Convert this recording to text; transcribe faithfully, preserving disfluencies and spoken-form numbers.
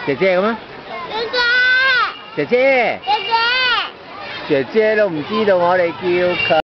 姐姐咁啊？ 姐姐， 姐姐， 姐姐。 姐姐都唔知道我哋叫佢。